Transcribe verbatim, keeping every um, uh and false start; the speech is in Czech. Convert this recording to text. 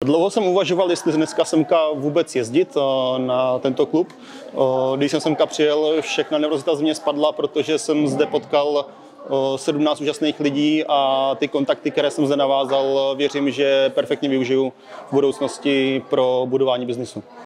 Dlouho jsem uvažoval, jestli dneska semka vůbec jezdit na tento klub. Když jsem semka přijel, všechna nervozita z mě spadla, protože jsem zde potkal sedmnáct úžasných lidí a ty kontakty, které jsem zde navázal, věřím, že perfektně využiju v budoucnosti pro budování biznisu.